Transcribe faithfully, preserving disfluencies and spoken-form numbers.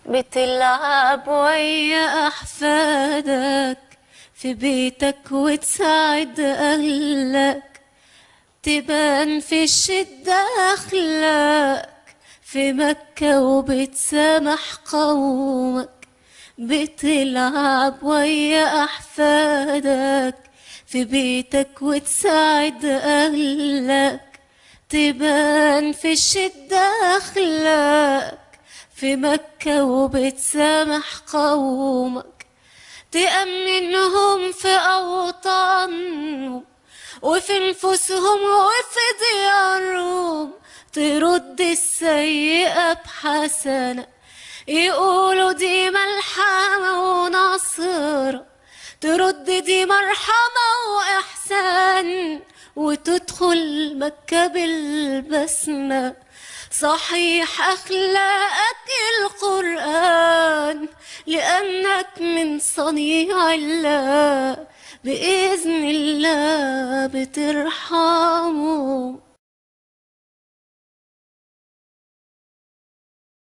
بتلعب ويا أحفادك في بيتك وتساعد أهلك، تبان في الشدة أخلاق في مكة وبتسامح قومك. بتلعب ويا أحفادك في بيتك وتساعد أهلك، تبان في الشدة أخلاق في مكة وبتسامح قومك. تأمنهم في أوطانهم وفي نفوسهم وفي ديارهم، ترد السيئة بحسنة، يقولوا دي ملحمة ونصرة، ترد دي مرحمة وإحسان، وتدخل مكة بالبسمة. صحيح أخلاقك القرآن لأنك من صنيع الله، بإذن الله بترحمه.